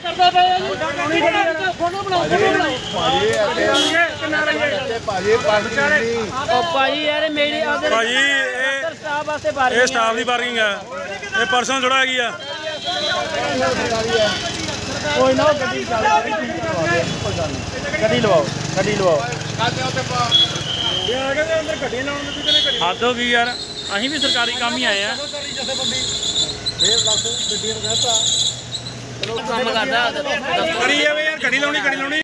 Staff की parking है, ये पर्सनल थोड़ा हैगी है। हद हो गई यार, असीं भी सरकारी काम ही आए हैं। गड्डी लाउणी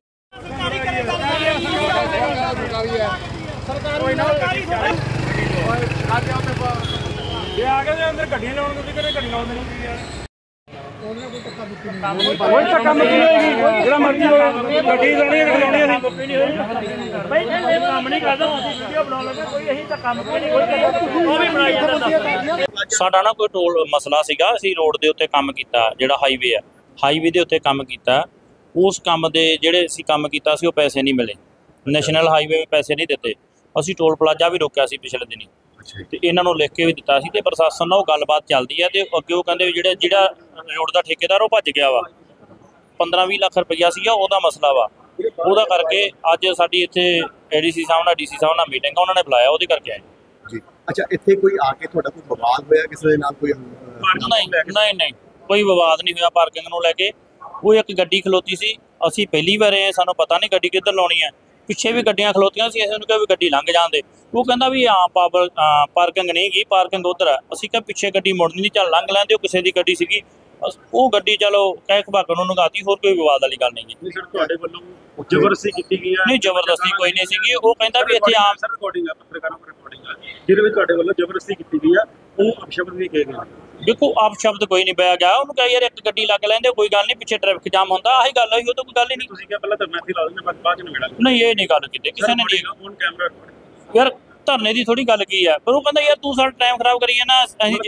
साडा ना कोई टोल मसला सीगा, असीं रोड दे उत्ते काम कीता, जिहड़ा हाईवे है हाईवे दे उत्ते काम कीता। उस काम दे जिहड़े असीं काम कीता सी, ओह पैसे नहीं मिले, नैशनल हाईवे में पैसे नहीं दिते। असीं टोल प्लाजा भी रोकिया सी पिछले दिनी, ते इन्हां नूं लिख के भी दिता सी, ते प्रशासन नाल गलबात चलदी है। ते अगे ओह कहंदे जिहड़ा रोड दा ठेकेदार ओह भज गया वा, 15-20 लाख रुपया सीगा ओहदा मसला वा, ओहदा करके अज साडी इत्थे एडीसी साहब नाल डीसी साहब नाल मीटिंग उन्होंने ने बुलाया, ओहदे करके आए जी। अच्छा, इत्थे कोई आके तुहाडा कोई विवाद होया किसी दे नाल? कोई नहीं कोई विवाद नहीं होया पार्किंग नूं लैके। वो एक गड्डी खलोती सी, असीं पहली बार आए, सानूं पता नहीं गड्डी किधर लाउणी है, पिछे भी गड्डियां खलोतियां सी, असीं कहा भी गड्डी लंघ जाण दे। वो कहंदा भी हाँ पार्किंग नहीं गी, पार्किंग उधर है। असीं कहा पिछे गड्डी मुड़नी नहीं, चल लंघ लैंदे, किसी दी गड्डी सीगी, वो गड्डी चलो कह खबाक नूं नगाती, होर कोई विवाद वाली गल नहीं गी। जबरदस्ती की गई है? नहीं जबरदस्ती कोई नहीं सीगी। वो कहंदा भी इत्थे आम रिकॉर्डिंग है, पत्रकारों की रिकॉर्डिंग है, जिहदे विच तुहाडे वल्लों जबरदस्ती की गई है, वो अपशब्द भी कहे गए। देखो आप शब्द कोई नहीं बया गया, उन्होंने कहा यार एक गड्डी लग लेंदे, कोई गल नहीं, पिछे ट्रैफिक जाम होंदा, आही गल होई, तो कोई गल ही नहीं। तुसीं क्या पहला धरना इत्थे ला देंगे, बाद च निकला? नहीं ये नहीं गल कीती किसी ने, नहीं ऑन कैमरा यार धरने की थोड़ी गल की है। पर वो कहंदा यार तू साडा टाइम खराब करी जाना।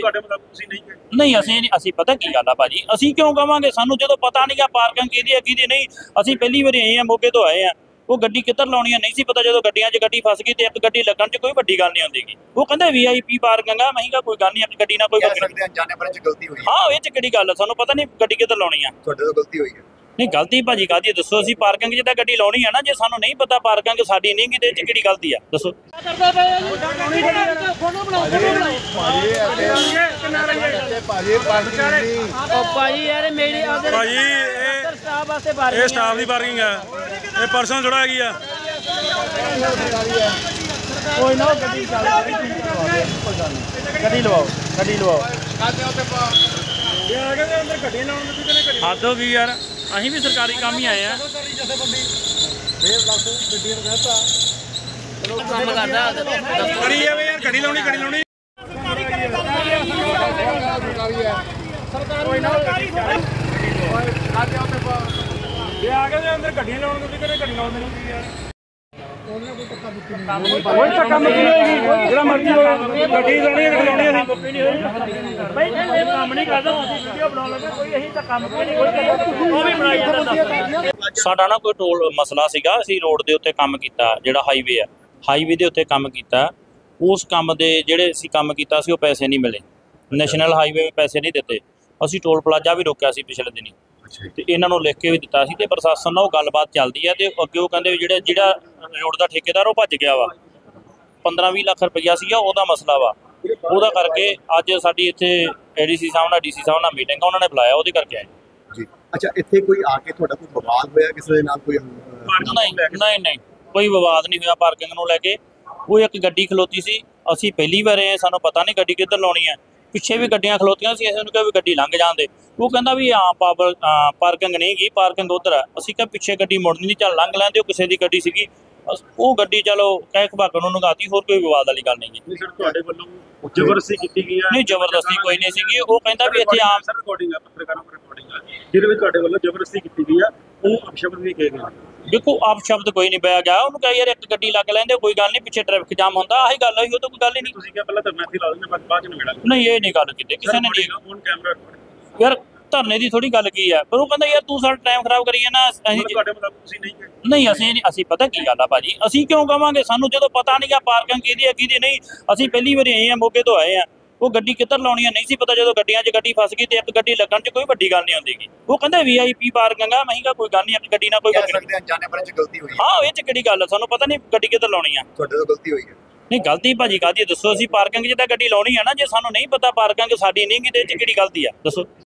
नहीं असीं पता की गल आ भाजी, असीं क्यों कहांगे, सानूं जदों पता नहीं आ पार्किंग किहदी है किहदी नहीं। असीं पहली बार आए हैं, मोगे तो आए हैं, वो गड्डी किधर लाउणी है नहीं सी पता। जो गड्डियां च गड्डी फस गई तो एक गड्डी लगन च कोई वड्डी गल नहीं होंदी। वो कहंदे VIP पार्किंग है, मैं कोई गल नहीं, एक गड्डी ना कोई गलती हुई। हाँ ये च किहड़ी गल है, सानूं पता नहीं गड्डी किधर लाउणी है। तुहाडे तो गलती हुई है? नहीं गलती भाजी काहदी दसो, असीं पार्किंग च तां गड्डी लाउणी है ना, जे सानूं नहीं पता पार्किंग साडी नहीं गी ते इह च किहड़ी गलती है दसो। ये स्टाफ की पार्किंग है, ये पर्सनल थोड़ा हैगी है। हद हो गई यार, असीं भी सरकारी काम ही आए हैं। गड्डी लाउणी साडा ना कोई टोल मसला सीगा, असीं रोड दे उत्ते काम कीता, जिहड़ा हाईवे है हाईवे दे उत्ते काम कीता। उस काम दे जिहड़े असीं काम कीता सी, ओह पैसे नहीं मिले, नैशनल हाईवे में पैसे नहीं दिते। असीं टोल प्लाजा भी रोकिया सी पिछले दिनी, ते इन्हां नूं लिख के भी दिता सी, ते प्रशासन नाल गलबात चलदी है। ते अगे ओह कहंदे जिहड़ा रोड दा ठेकेदार ओह भज गया वा, 15-20 लाख रुपया सीगा ओहदा मसला वा, ओहदा करके अज साडी इत्थे एडीसी साहब नाल डीसी साहब नाल मीटिंग उन्होंने ने बुलाया, ओहदे करके आए जी। अच्छा, इत्थे कोई आके तुहाडा कोई विवाद होया किसी दे नाल? कोई नहीं कोई विवाद नहीं होया पार्किंग नूं लैके। वो एक गड्डी खलोती सी, असीं पहली बार आए, सानूं पता नहीं गड्डी किधर लाउणी है, पिछे भी गड्डियां खलोतियां सी, असीं कहा भी गड्डी लंघ जाण दे। वो कहंदा भी हाँ पार्किंग नहीं गी, पार्किंग उधर है। असीं कहा पिछे गड्डी मुड़नी नहीं, चल लंघ लैंदे, किसी दी गड्डी सीगी, वो गड्डी चलो कह खबाक नूं नगाती, होर कोई विवाद वाली गल नहीं। जबरदस्ती की गई है? नहीं जबरदस्ती कोई नहीं सीगी। वो कहंदा भी इत्थे आम रिकॉर्डिंग है, पत्रकारों की रिकॉर्डिंग है, जिहदे विच तुहाडे वल्लों जबरदस्ती की गई है, वो अपशब्द भी कहे गए। देखो आप शब्द कोई नहीं बया गया, उन्होंने कहा यार एक गड्डी लग लेंदे, कोई गल नहीं, पिछे ट्रैफिक जाम होंदा, आही गल होई, तो कोई गल ही नहीं। तुसीं क्या पहला धरना इत्थे ला देंगे, बाद च निकला? नहीं ये नहीं गल कीती किसी ने, नहीं ऑन कैमरा यार धरने की थोड़ी गल की है। पर वो कहंदा यार तू साडा टाइम खराब करी जाना। नहीं असीं पता की गल आ भाजी, असीं क्यों कहांगे, सानूं जदों पता नहीं आ पार्किंग किहदी है किहदी नहीं। असीं पहली बार आए हैं, मोगे तो आए हैं, ਉਹ ਗੱਡੀ ਕਿੱਧਰ ਲਾਉਣੀ ਆ ਨਹੀਂ ਸੀ ਪਤਾ। ਜਦੋਂ ਗੱਡੀਆਂ 'ਚ ਗੱਡੀ ਫਸ ਗਈ ਤੇ ਇੱਕ ਗੱਡੀ ਲੱਗਣ 'ਚ ਕੋਈ ਵੱਡੀ ਗੱਲ ਨਹੀਂ ਹੁੰਦੀਗੀ। ਉਹ ਕਹਿੰਦੇ VIP ਪਾਰਕਿੰਗ ਆ। ਮੈਂ ਕਿਹਾ ਕੋਈ ਗੱਲ ਨਹੀਂ, ਇੱਕ ਗੱਡੀ ਨਾਲ ਕੋਈ ਕਹਿ ਵੱਡੀ ਸਕਦੇ ਹਾਂ ਜਾਣੇ ਪਰ ਚ ਗਲਤੀ ਹੋਈ ਹੈ। ਹਾਂ, ਇਹ 'ਚ ਕਿਹੜੀ ਗੱਲ ਆ, ਸਾਨੂੰ ਪਤਾ ਨਹੀਂ ਗੱਡੀ ਕਿੱਧਰ ਲਾਉਣੀ ਆ। ਤੁਹਾਡੇ ਤੋਂ ਗਲਤੀ ਹੋਈ ਹੈ। ਨਹੀਂ ਗਲਤੀ ਭਾਜੀ ਕਾਹਦੀ ਦੱਸੋ? ਅਸੀਂ ਪਾਰਕਿੰਗ 'ਚ ਤਾਂ ਗੱਡੀ ਲਾਉਣੀ ਆ ਨਾ। ਜੇ ਸਾਨੂੰ ਨਹੀਂ ਪਤਾ ਪਾਰਕਿੰਗ ਸਾਡੀ ਨਹੀਂ ਗੀ ਤੇ ਇਹ 'ਚ ਕਿਹੜੀ ਗਲਤੀ ਆ ਦੱਸੋ?